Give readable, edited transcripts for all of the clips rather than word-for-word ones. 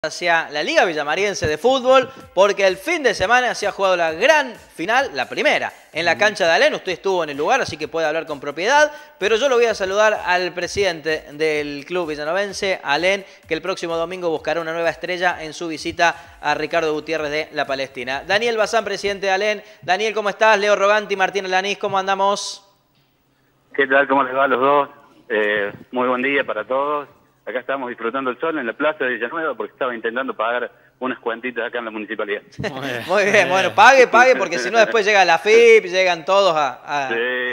Hacia la Liga Villamariense de Fútbol, porque el fin de semana se ha jugado la gran final, la primera, en la cancha de Alén. Usted estuvo en el lugar, así que puede hablar con propiedad, pero yo lo voy a saludar al presidente del club villanovense, Alén, que el próximo domingo buscará una nueva estrella en su visita a Ricardo Gutiérrez de La Palestina. Daniel Bazán, presidente de Alén. Daniel, ¿cómo estás? Leo Roganti, Martín Alanís, ¿cómo andamos? ¿Qué tal? ¿Cómo les va a los dos? Muy buen día para todos. Acá estamos disfrutando el sol en la plaza de Villanueva porque estaba intentando pagar unas cuentitas acá en la municipalidad. Muy bien, bueno, pague, porque si no después llega la FIP, llegan todos a...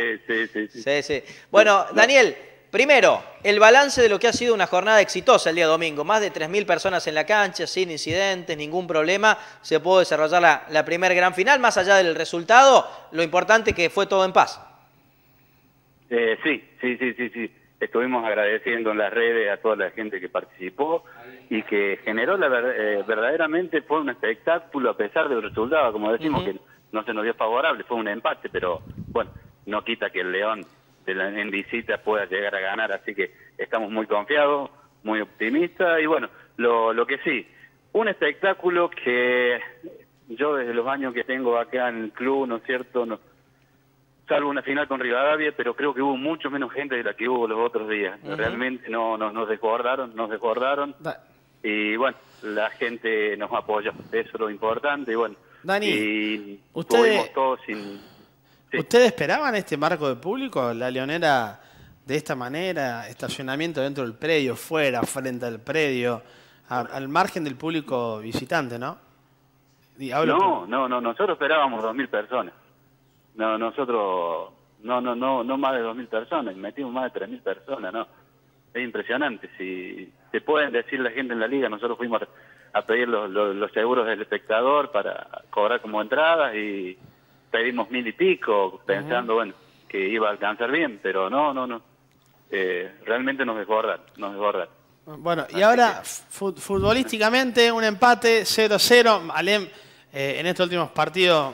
Sí. Bueno, Daniel, primero, el balance de lo que ha sido una jornada exitosa el día domingo. Más de 3.000 personas en la cancha, sin incidentes, ningún problema. Se pudo desarrollar la primer gran final. Más allá del resultado, lo importante es que fue todo en paz. Sí. Estuvimos agradeciendo en las redes a toda la gente que participó y que generó, verdaderamente fue un espectáculo a pesar del resultado, como decimos, que no se nos dio favorable, fue un empate, pero bueno, no quita que el León en visita pueda llegar a ganar, así que estamos muy confiados, muy optimistas y bueno, lo que sí, un espectáculo que yo desde los años que tengo acá en el club, ¿no es cierto?, salvo una final con Rivadavia, pero creo que hubo mucho menos gente de la que hubo los otros días. Realmente nos desbordaron. Y bueno, la gente nos apoyó. Eso es lo importante. Y bueno, Dani, estuvimos todos sin... Sí. ¿Ustedes esperaban este marco de público? La Leonera de esta manera, estacionamiento dentro del predio, fuera, frente al predio, al margen del público visitante, ¿no? No, nosotros esperábamos 2.000 personas. Nosotros no más de 2.000 personas, metimos más de 3.000 personas, ¿no? Es impresionante. Si te pueden decir la gente en la liga, nosotros fuimos a pedir los seguros del espectador para cobrar como entradas y pedimos 1.000 y pico, pensando, bueno, que iba a alcanzar bien, pero no. Realmente nos desbordaron. Bueno, y ahora, futbolísticamente, un empate 0-0. Alem, en estos últimos partidos...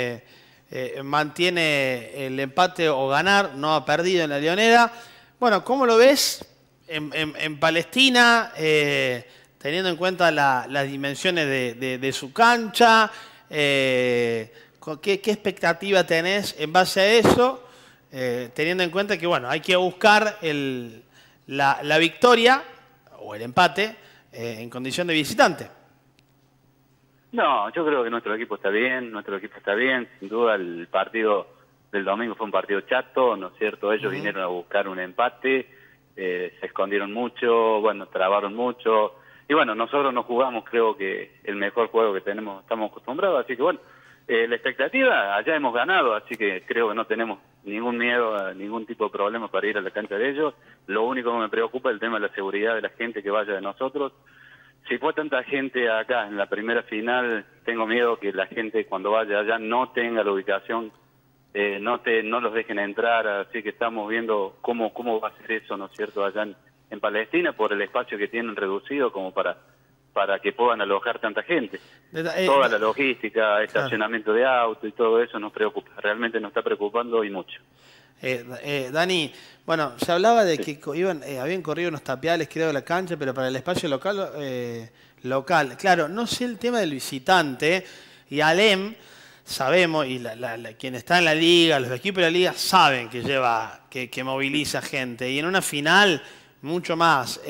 mantiene el empate o ganar, no ha perdido en la Leonera. Bueno, ¿cómo lo ves en Palestina, teniendo en cuenta las dimensiones de su cancha? ¿Qué expectativa tenés en base a eso? Teniendo en cuenta que bueno, hay que buscar la victoria o el empate en condición de visitante. No, yo creo que nuestro equipo está bien, sin duda el partido del domingo fue un partido chato, ¿no es cierto? Ellos vinieron a buscar un empate, se escondieron mucho, bueno, trabaron mucho, y bueno, nosotros nos jugamos, creo que el mejor juego que estamos acostumbrados, así que bueno, la expectativa, allá hemos ganado, así que creo que no tenemos ningún miedo, ningún tipo de problema para ir a la cancha de ellos. Lo único que me preocupa es el tema de la seguridad de la gente que vaya de nosotros. Si fue tanta gente acá en la primera final, tengo miedo que la gente cuando vaya allá no tenga la ubicación, no los dejen entrar, así que estamos viendo cómo va a ser eso, ¿no es cierto?, allá en Palestina, por el espacio que tienen reducido como para que puedan alojar tanta gente. Toda la logística, estacionamiento de auto y todo eso nos preocupa, realmente nos está preocupando y mucho. Dani, bueno, se hablaba de que habían corrido unos tapiales, creo, de la cancha, pero para el espacio local. Claro, no sé el tema del visitante, y Alem, sabemos, y quien está en la liga, los equipos de la liga, saben que moviliza gente, y en una final, mucho más.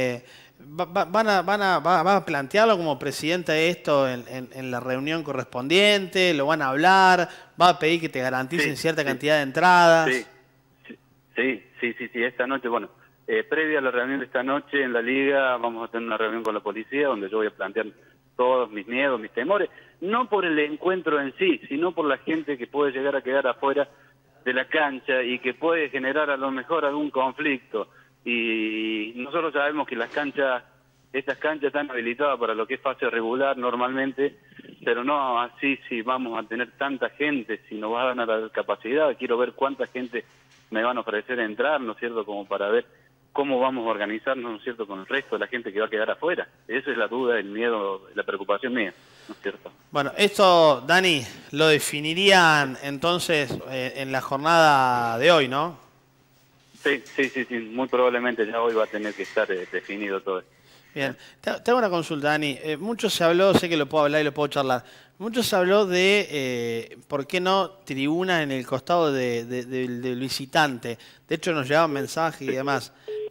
¿Va a plantearlo como presidente de esto en la reunión correspondiente? ¿Lo van a hablar? ¿Va a pedir que te garanticen cierta cantidad de entradas? Sí, esta noche, bueno, previa a la reunión de esta noche en la liga vamos a tener una reunión con la policía donde yo voy a plantear todos mis miedos, mis temores, no por el encuentro en sí, sino por la gente que puede llegar a quedar afuera de la cancha y que puede generar a lo mejor algún conflicto. Y nosotros sabemos que estas canchas están habilitadas para lo que es fase regular normalmente, pero no así si vamos a tener tanta gente, si nos van a dar la capacidad. Quiero ver cuánta gente me van a ofrecer entrar, ¿no es cierto?, como para ver cómo vamos a organizarnos, ¿no es cierto?, con el resto de la gente que va a quedar afuera. Esa es la duda, el miedo, la preocupación mía, ¿no es cierto? Bueno, esto, Dani, lo definirían entonces en la jornada de hoy, ¿no? Sí, muy probablemente ya hoy va a tener que estar definido todo esto. Bien. Te hago una consulta, Dani. Mucho se habló, sé que lo puedo hablar y lo puedo charlar. Mucho se habló de por qué no tribuna en el costado del visitante. De hecho, nos llegaban mensajes y demás.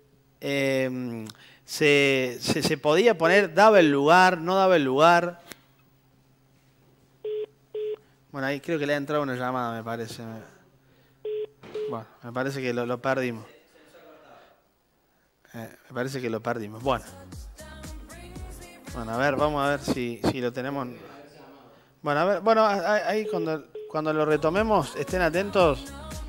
Se podía poner, daba el lugar, no daba el lugar. Bueno, ahí creo que le ha entrado una llamada, me parece. Bueno, me parece que lo perdimos. Me parece que lo perdimos. Bueno, a ver, vamos a ver si lo tenemos. Bueno, a ver, ahí cuando lo retomemos, estén atentos.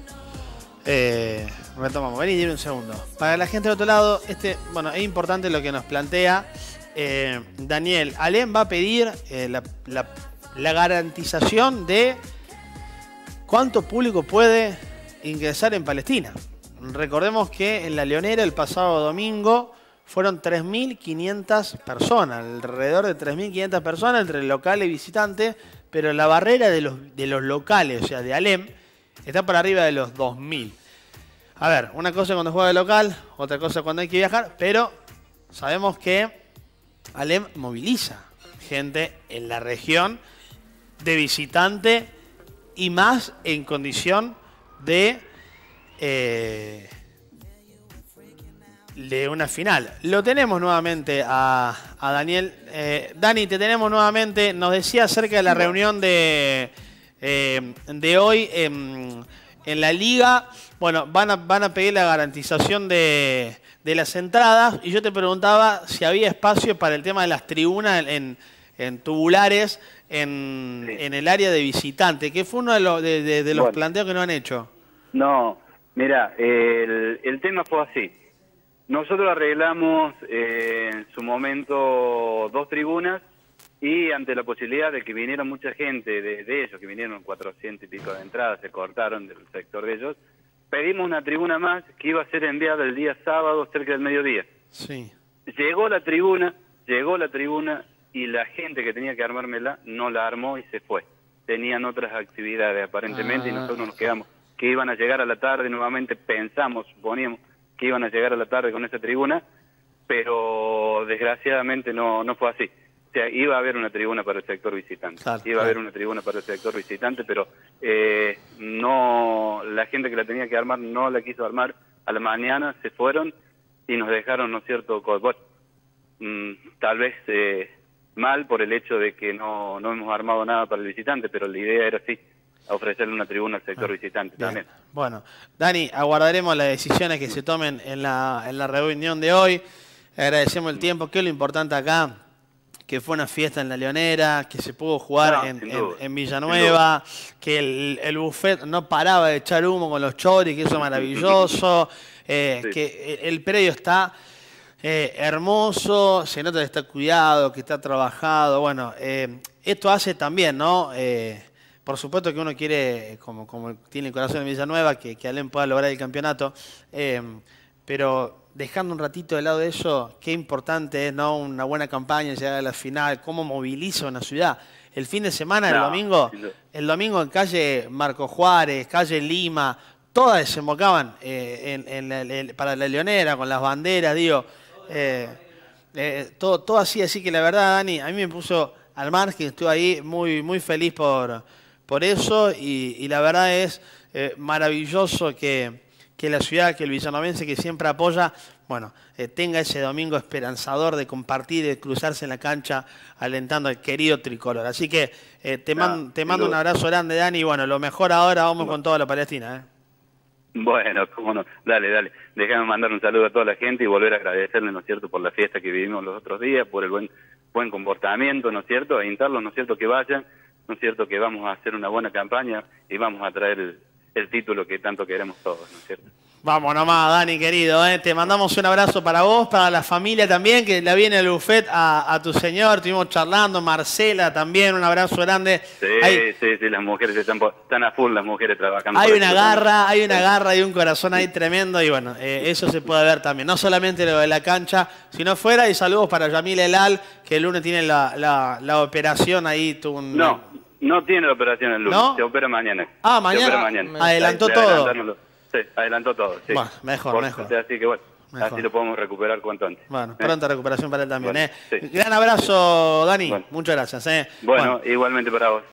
Retomamos. Vení, dime un segundo. Para la gente del otro lado, es importante lo que nos plantea Daniel. Alem va a pedir la garantización de cuánto público puede ingresar en Palestina. Recordemos que en La Leonera el pasado domingo fueron 3.500 personas, alrededor de 3.500 personas entre locales y visitantes, pero la barrera de los locales, o sea, de Alem, está por arriba de los 2.000. A ver, una cosa cuando juega de local, otra cosa cuando hay que viajar, pero sabemos que Alem moviliza gente en la región de visitante y más en condición de una final. Lo tenemos nuevamente a Daniel. Dani, te tenemos nuevamente. Nos decía acerca de la reunión de hoy en la liga. Bueno, van a pedir la garantización de las entradas y yo te preguntaba si había espacio para el tema de las tribunas en tubulares en el área de visitante, que fue uno de los planteos que no han hecho. No, mira, el tema fue así. Nosotros arreglamos en su momento 2 tribunas y ante la posibilidad de que viniera mucha gente de ellos, que vinieron 400 y pico de entradas, se cortaron del sector de ellos, pedimos una tribuna más que iba a ser enviada el día sábado cerca del mediodía. Sí. Llegó la tribuna y la gente que tenía que armármela no la armó y se fue. Tenían otras actividades aparentemente y nosotros nos quedamos que iban a llegar a la tarde, nuevamente suponíamos que iban a llegar a la tarde con esa tribuna, pero desgraciadamente no fue así. O sea, iba a haber una tribuna para el sector visitante. Iba a haber una tribuna para el sector visitante, pero no, la gente que la tenía que armar no la quiso armar. A la mañana se fueron y nos dejaron, ¿no es cierto?, tal vez mal por el hecho de que no hemos armado nada para el visitante, pero la idea era así, ofrecerle una tribuna al sector visitante también. Bueno, Dani, aguardaremos las decisiones que se tomen en la reunión de hoy. Agradecemos el tiempo, que es lo importante acá, que fue una fiesta en La Leonera, que se pudo jugar en Villanueva, que el buffet no paraba de echar humo con los choris, que eso es maravilloso, que el predio está hermoso, se nota que está cuidado, que está trabajado. Bueno, esto hace también, ¿no? Por supuesto que uno quiere, como tiene el corazón en Villanueva, que Alem pueda lograr el campeonato, pero dejando un ratito de lado de eso, qué importante es, ¿no?, una buena campaña, llegar a la final, cómo moviliza una ciudad. El fin de semana, el domingo en calle Marco Juárez, calle Lima, todas desembocaban para La Leonera, con las banderas, digo, todo así que la verdad, Dani, a mí me puso al margen, estuve ahí muy, muy feliz por eso y la verdad es maravilloso que la ciudad, que el villanovense que siempre apoya, bueno, tenga ese domingo esperanzador de compartir, de cruzarse en la cancha alentando al querido tricolor. Así que te mando un abrazo grande, Dani, y bueno, lo mejor ahora, vamos con toda la Palestina. Bueno, cómo no, dale. Déjame mandar un saludo a toda la gente y volver a agradecerle, ¿no es cierto?, por la fiesta que vivimos los otros días, por el buen comportamiento, ¿no es cierto?, e instarlos, ¿no es cierto?, que vayan, ¿no es cierto?, que vamos a hacer una buena campaña y vamos a traer el título que tanto queremos todos, ¿no es cierto? Vamos nomás, Dani, querido, te mandamos un abrazo para vos, para la familia también, que la viene el buffet a tu señor, estuvimos charlando, Marcela también, un abrazo grande. Sí, las mujeres están a full, las mujeres trabajando. Hay una garra y un corazón ahí tremendo, y bueno, eso se puede ver también, no solamente lo de la cancha, sino fuera, y saludos para Yamil Elal, que el lunes tiene la operación ahí. No tiene la operación el lunes, ¿no? Se opera mañana. Mañana. Adelantó todo. Sí, adelantó todo. Sí. Bueno, mejor. Así que bueno. Mejor. Así lo podemos recuperar cuanto antes. Bueno, pronta recuperación para él también. Bueno, sí. Gran abrazo, Dani. Bueno. Muchas gracias. Bueno, igualmente para vos.